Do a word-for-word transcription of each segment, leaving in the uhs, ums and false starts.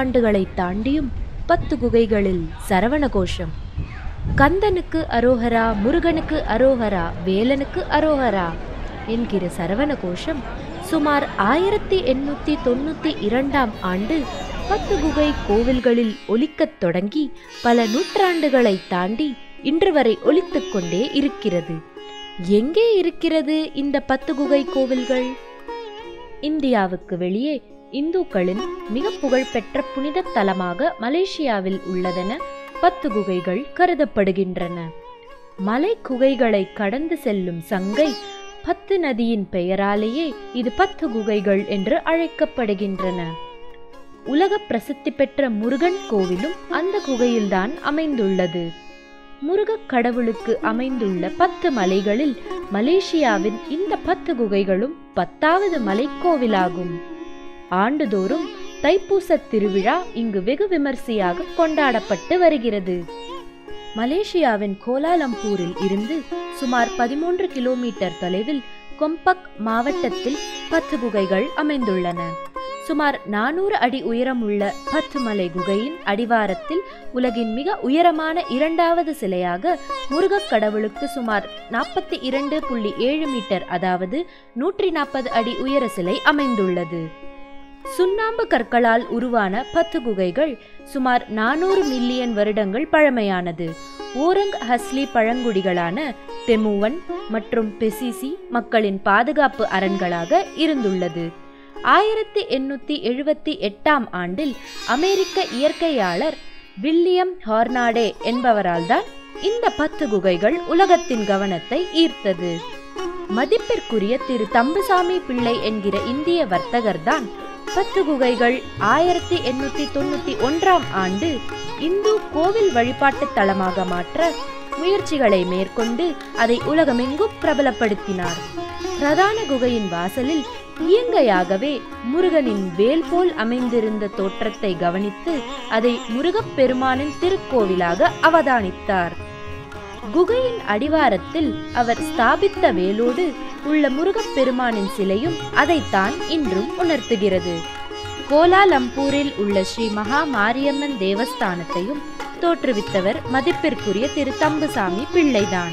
நூற்றாண்டுகளை தாண்டியும் பத்து குகைகளில் சரவண கோஷம். கந்தனுக்கு அரோஹரா, முருகனுக்கு அரோஹரா, வேலனுக்கு அரோஹரா என்கிற சரவண கோஷம் சுமார் ஆயிரத்தி எண்ணூற்றி தொண்ணூற்றி இரண்டாம் ஆண்டு பத்து குகை கோவில்களில் ஒலிக்கத் தொடங்கி பல நூற்றாண்டுகளை தாண்டி இன்று வரை ஒலித்து கொண்டே இருக்கிறது. எங்கே இருக்கிறது இந்த பத்து குகை கோவில்கள்? இந்தியாவுக்கு வெளியே இந்துக்களின் மிக புகழ்பெற்ற புனித தலமாக மலேசியாவில் உள்ளதென பத்து குகைகள் கருதப்படுகின்றன. மலை குகைகளை கடந்து செல்லும் சங்கை பத்து நதியின் பெயராலேயே இது பத்து குகைகள் என்று அழைக்கப்படுகின்றன. உலக பிரசித்தி பெற்ற முருகன் கோவிலும் அந்த குகையில்தான் அமைந்துள்ளது. முருகக் கடவுளுக்கு அமைந்துள்ள பத்து மலைகளில் மலேசியாவின் இந்த பத்து குகைகளும் பத்தாவது மலைக்கோவிலாகும். ஆண்டுதோறும் தைப்பூச திருவிழா இங்கு வெகு விமர்சையாக கொண்டாடப்பட்டு வருகிறது. மலேசியாவின் கோலாலம்பூரில் இருந்து சுமார் பதிமூன்று கிலோமீட்டர் தொலைவில் கொம்பக் மாவட்டத்தில் பத்து குகைகள் அமைந்துள்ளன. சுமார் நானூறு அடி உயரமுள்ள பத்து மலை குகையின் அடிவாரத்தில் உலகின் மிக உயரமான இரண்டாவது சிலையாக முருகக் கடவுளுக்கு சுமார் நாற்பத்தி இரண்டு புள்ளி ஏழு மீட்டர் அதாவது நூற்றி நாற்பது அடி உயர சிலை அமைந்துள்ளது. சுண்ணாம்பு கற்களால் உருவான பத்து குகைகள் சுமார் நானூறு மில்லியன் வருடங்கள் பழமையானது. ஓரங் ஹஸ்லி பழங்குடிகளான தெமுவன் மற்றும் பெசிசி மக்களின் பாதுகாப்பு அரண்களாக இருந்துள்ளது. ஆயிரத்தி எண்ணூத்தி எழுபத்தி எட்டாம் ஆண்டில் அமெரிக்க இயற்கையாளர் வில்லியம் ஹார்னாடே என்பவரால் தான் இந்த பத்து குகைகள் உலகத்தின் கவனத்தை ஈர்த்தது. மதிப்பிற்குரிய திரு தம்புசாமி பிள்ளை என்கிற இந்திய வர்த்தகர் தான் பத்து குகைகள் ஆயிரத்தி எண்ணூத்தி தொண்ணூத்தி ஒன்றாம் ஆண்டு இந்து கோவில் வழிபாட்டு தலமாக மாற்ற முயற்சிகளை மேற்கொண்டு அதை உலகமெங்கும் பிரபலப்படுத்தினார். பிரதான குகையின் வாசலில் இயங்கையாகவே முருகனின் வேல் போல் அமைந்திருந்த தோற்றத்தை கவனித்து அதை முருகப் பெருமானின் திருக்கோவிலாக அவதானித்தார். குகையின் அடிவாரத்தில் அவர் ஸ்தாபித்த வேலோடு உள்ள முருகப் பெருமானின் சிலையும் அதைத்தான் இன்றும் உணர்த்துகிறது. கோலாலம்பூரில் உள்ள ஸ்ரீ மகா மாரியம்மன் தேவஸ்தானத்தையும் தோற்றுவித்தவர் மதிப்பிற்குரிய திரு தம்புசாமி பிள்ளைதான்.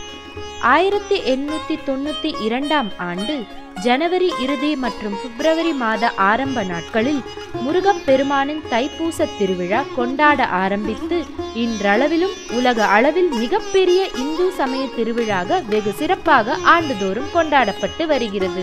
ஆயிரத்தி எண்ணூத்தி தொண்ணூத்தி இரண்டாம் ஆண்டு ஜனவரி இறுதி மற்றும் பிப்ரவரி மாத ஆரம்ப நாட்களில் முருகப் பெருமானின் தைப்பூச திருவிழா கொண்டாட ஆரம்பித்து இன்றளவிலும் உலக அளவில் மிகப்பெரிய இந்து சமய திருவிழாக வெகு சிறப்பாக ஆண்டுதோறும் கொண்டாடப்பட்டு வருகிறது.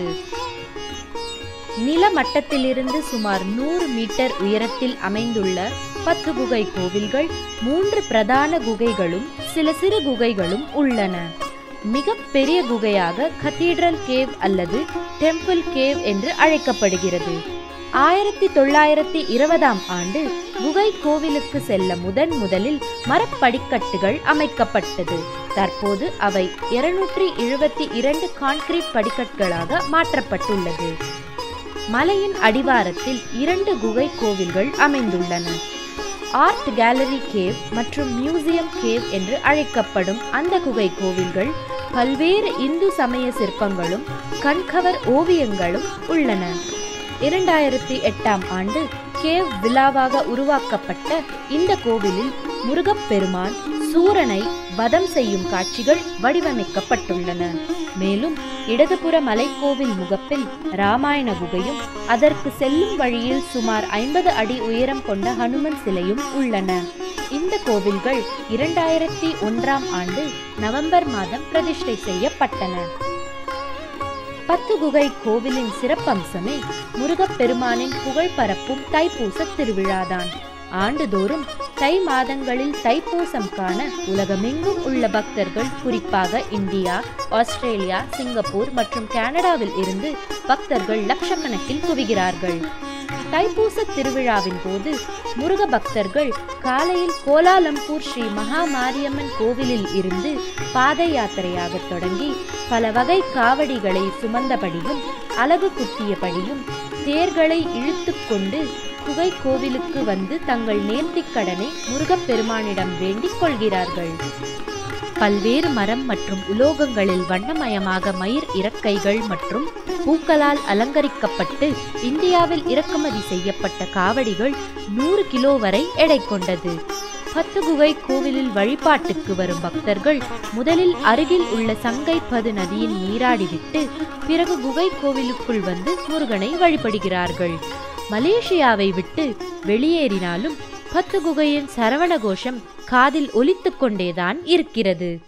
நில மட்டத்திலிருந்து சுமார் நூறு மீட்டர் உயரத்தில் அமைந்துள்ள பத்து குகை கோவில்கள் மூன்று பிரதான குகைகளும் சில சிறு குகைகளும் உள்ளன. மிக பெரிய குகையாக கத்தீட்ரல் கேவ் அல்லது டெம்பிள் கேவ் என்று அழைக்கப்படுகிறது. ஆயிரத்தி தொள்ளாயிரத்தி இருபதாம் ஆண்டு குகை கோவிலுக்கு செல்ல முதன் முதலில் மரப்படிக்கட்டுகள் அமைக்கப்பட்டது. தற்போது அவை இருநூற்றி எழுபத்தி இரண்டு கான்கிரீட் படிக்கட்டுகளாக மாற்றப்பட்டுள்ளது. மலையின் அடிவாரத்தில் இரண்டு குகை கோவில்கள் அமைந்துள்ளன. ஆர்ட் கேலரி கேவ் மற்றும் மியூசியம் கேவ் என்று அழைக்கப்படும் அந்த குகை கோவில்கள் பல்வேறு இந்து சமய சிற்பங்களும் கண்கவர் ஓவியங்களும் உள்ளன. இரண்டாயிரத்தி எட்டாம் ஆண்டு கேவ் விழாவாக உருவாக்கப்பட்ட இந்த கோவிலில் முருகப்பெருமான் சூரனை வதம் செய்யும் காட்சிகள் வடிவமைக்கப்பட்டுள்ளன. மேலும் இடதுபுற மலைக்கோவில் முகப்பில் ராமாயண குகையும் அதற்கு செல்லும் வழியில் சுமார் ஐம்பது அடி உயரம் கொண்ட ஹனுமன் சிலையும் உள்ளன. இந்த கோவில்கள் இரண்டாயிரத்தி ஒன்றாம் ஆண்டு நவம்பர் மாதம் பிரதிஷ்டை செய்யப்பட்டன. பத்து குகை கோவிலின் சிறப்பம்சமே முருகப்பெருமானின் புகழ் பரப்பும் தைப்பூச திருவிழாதான். ஆண்டுதோறும் தை மாதங்களில் தைப்பூசம் காண உலகமெங்கும் உள்ள பக்தர்கள், குறிப்பாக இந்தியா, ஆஸ்திரேலியா, சிங்கப்பூர் மற்றும் கனடாவில் இருந்து பக்தர்கள் லட்சக்கணக்கில் குவிகிறார்கள். தைப்பூச திருவிழாவின் போது முருக பக்தர்கள் காலையில் கோலாலம்பூர் ஸ்ரீ மகா மாரியம்மன் கோவிலில் இருந்து பாத யாத்திரையாக தொடங்கி பல வகை காவடிகளை சுமந்தபடியும் அலகு குத்தியபடியும் தேர்களை இழுத்து கொண்டு குகை கோவிலுக்கு வந்து தங்கள் நேர்த்திக் கடனை முருகப்பெருமானிடம் வேண்டிக் கொள்கிறார்கள். பல்வேறு மரம் மற்றும் உலோகங்களில் வண்ணமயமாக மயிர் இறக்கைகள் மற்றும் பூக்களால் அலங்கரிக்கப்பட்டு இந்தியாவில் இறக்குமதி செய்யப்பட்ட காவடிகள் நூறு கிலோ வரை எடை கொண்டது. பத்து குகை கோவிலில் வழிபாட்டுக்கு வரும் பக்தர்கள் முதலில் அருகில் உள்ள சங்கை பது நதியின் நீராடிவிட்டு பிறகு குகை கோவிலுக்குள் வந்து முருகனை வழிபடுகிறார்கள். மலேசியாவை விட்டு வெளியேறினாலும் பத்து குகையின் சரவண கோஷம் காதில் ஒலித்துக் கொண்டேதான் இருக்கிறது.